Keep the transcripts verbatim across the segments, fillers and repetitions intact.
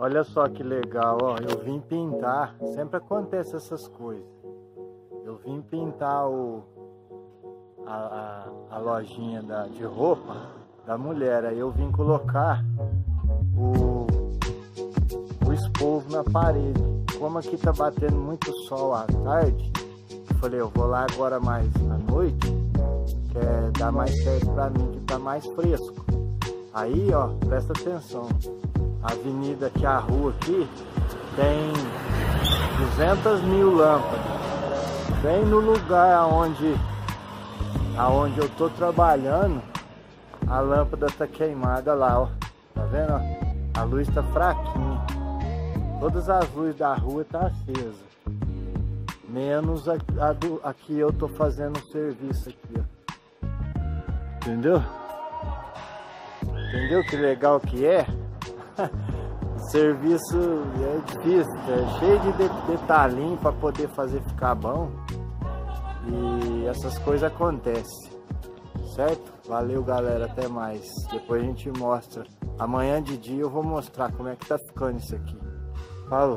Olha só que legal, ó. Eu vim pintar. Sempre acontece essas coisas. Eu vim pintar o, a, a, a lojinha da, de roupa da mulher. Aí eu vim colocar o, o espovo na parede. Como aqui tá batendo muito sol à tarde, eu falei, eu vou lá agora mais à noite, que é dar mais certo pra mim, que tá mais fresco. Aí, ó, presta atenção. A avenida aqui, a rua aqui, tem duzentas mil lâmpadas. Bem no lugar onde, aonde eu tô trabalhando, a lâmpada tá queimada lá, ó. Tá vendo, ó? A luz tá fraquinha. Todas as luzes da rua tá acesa. Menos a, a do, aqui eu tô fazendo um serviço aqui, ó. Entendeu? Entendeu que legal que é? O serviço é difícil, é cheio de detalhinho para poder fazer ficar bom. E essas coisas acontecem, certo? Valeu, galera, até mais. Depois a gente mostra. Amanhã de dia eu vou mostrar como é que tá ficando isso aqui. Falou!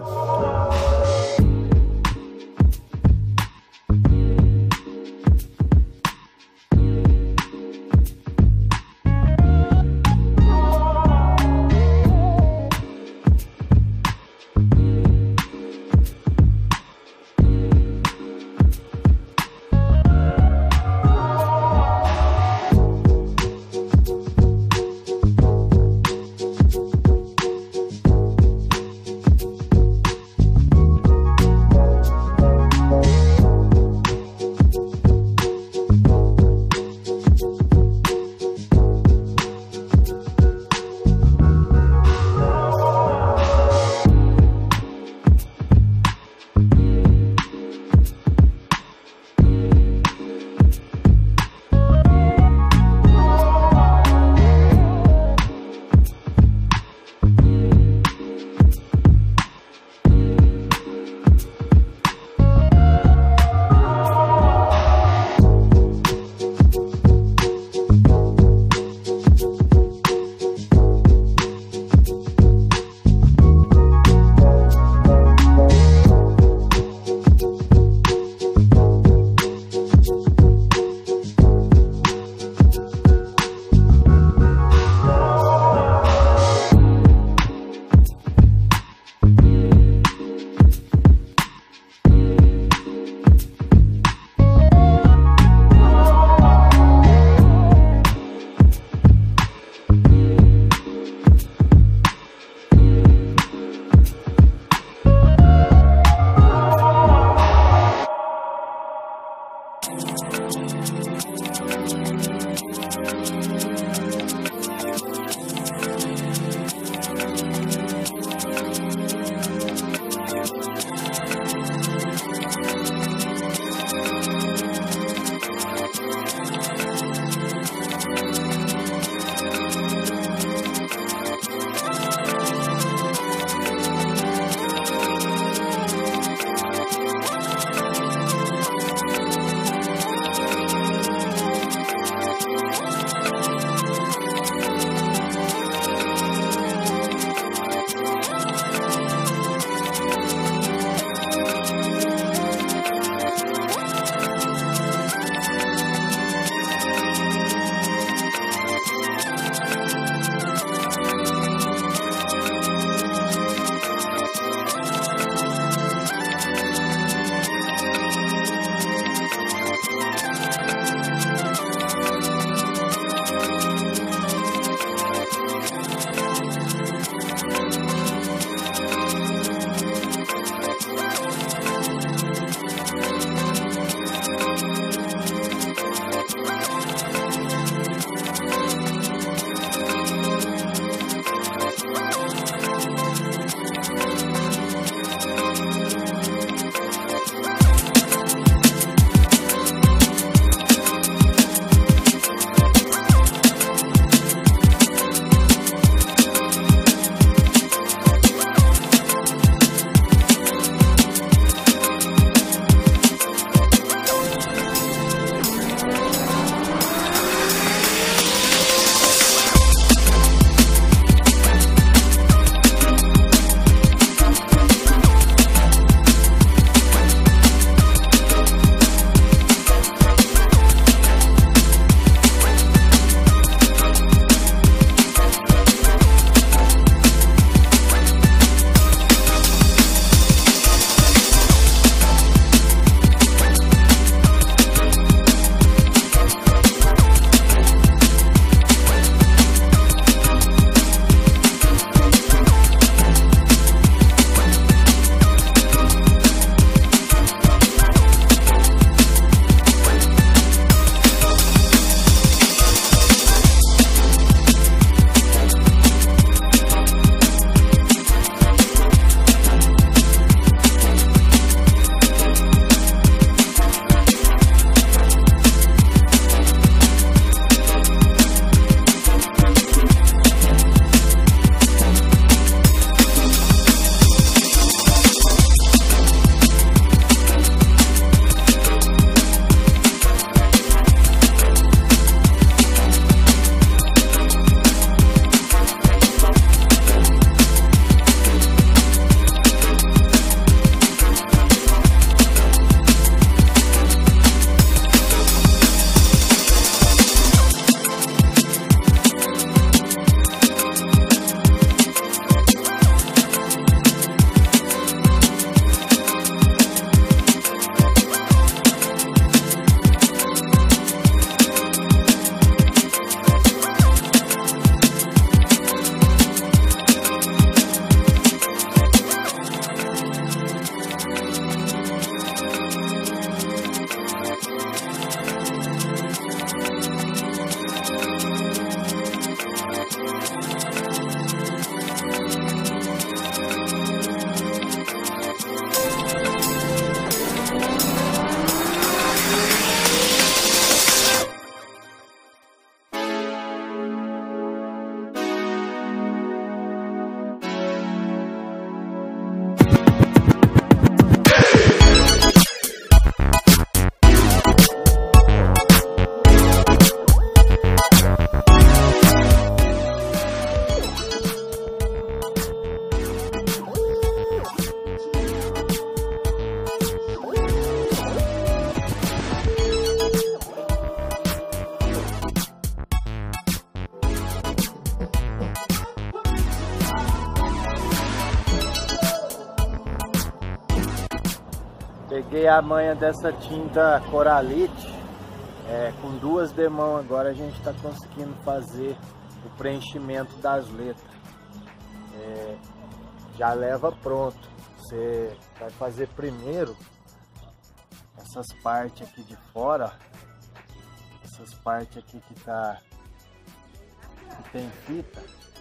Peguei a manha dessa tinta Coralite, é, com duas demãos agora a gente está conseguindo fazer o preenchimento das letras. É, já leva pronto. Você vai fazer primeiro essas partes aqui de fora, essas partes aqui que tá que tem fita,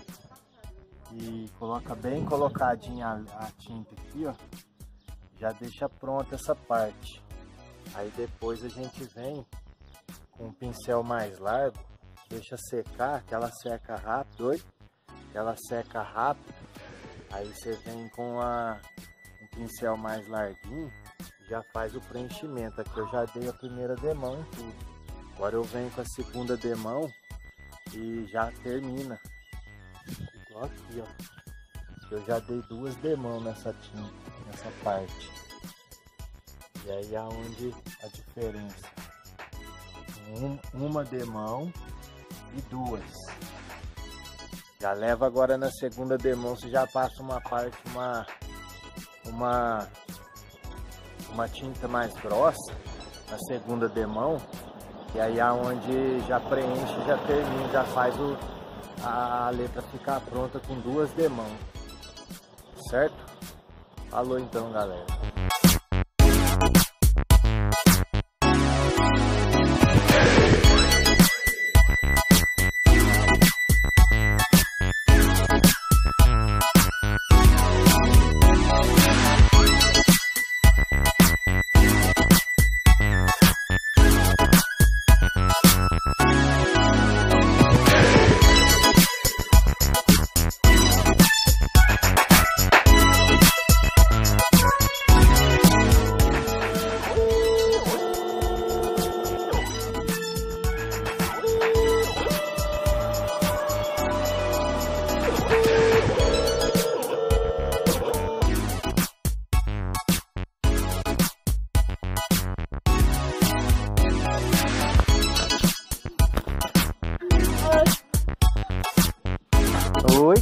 e coloca bem colocadinha a, a tinta aqui, ó. Já deixa pronta essa parte. Aí depois a gente vem com um pincel mais largo, deixa secar, que ela seca rápido, oi? Que ela seca rápido. Aí você vem com a, um pincel mais larguinho, já faz o preenchimento. Aqui eu já dei a primeira demão em tudo. Agora eu venho com a segunda demão e já termina. Igual aqui, ó. Eu já dei duas demãos nessa tinta, nessa parte. E aí é onde a diferença. Um, uma demão e duas. Já leva agora na segunda demão, você já passa uma parte, uma, uma, uma tinta mais grossa na segunda demão. E aí é onde já preenche, já termina, já faz o, a letra ficar pronta com duas demãos. Certo? Falou então, galera. Oi.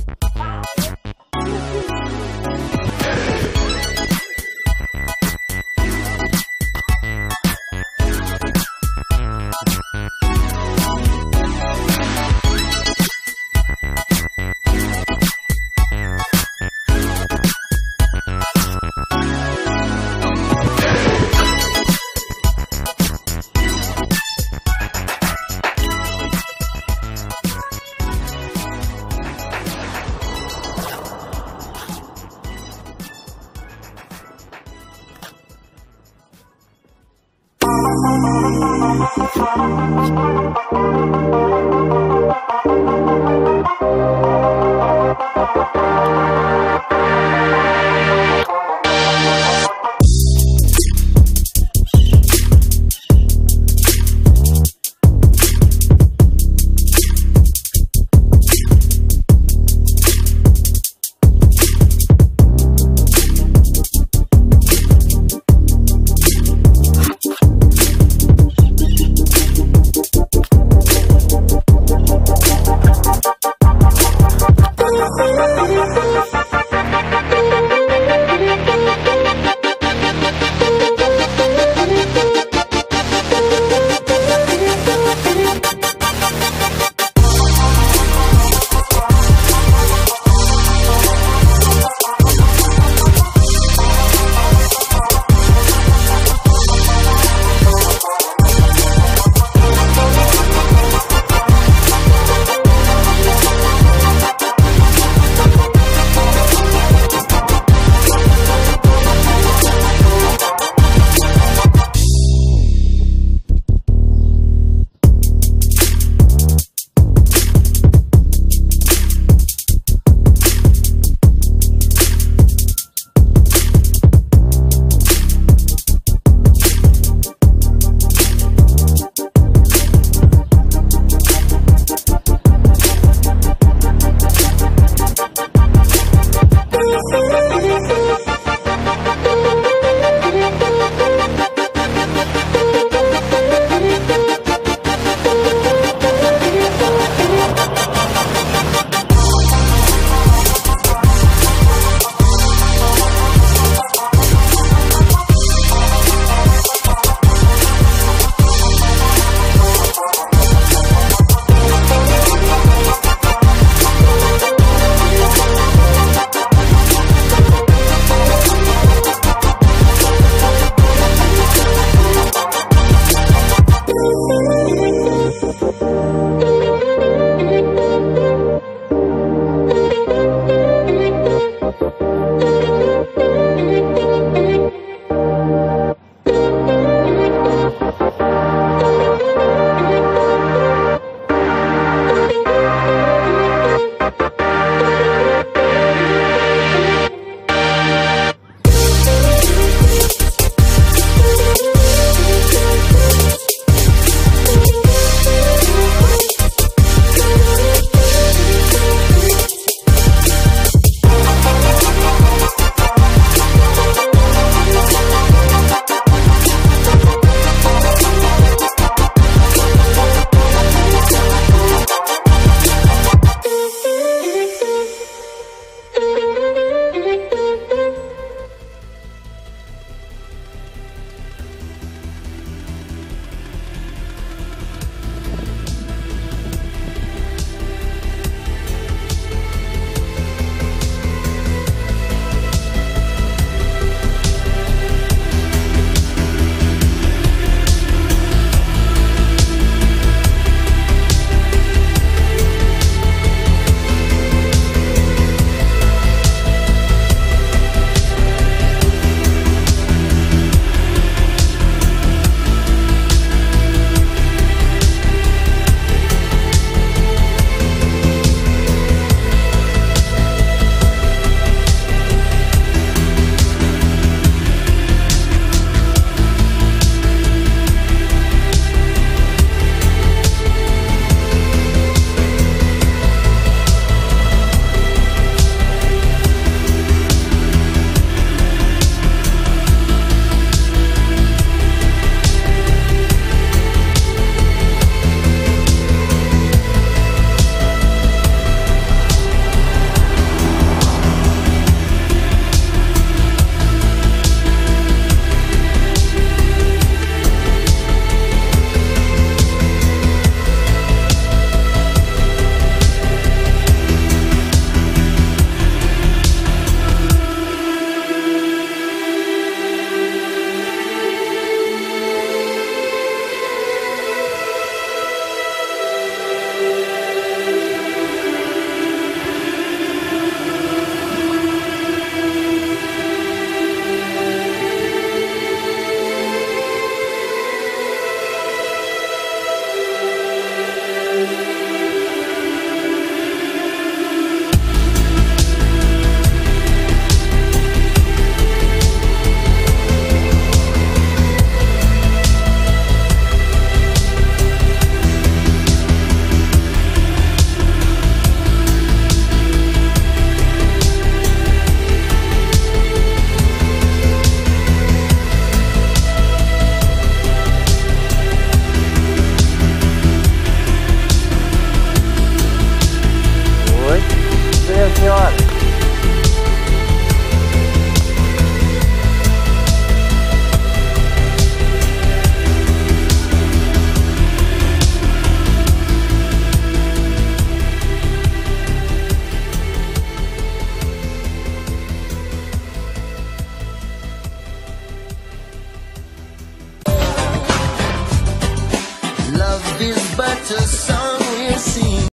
Love is but a song we'll sing.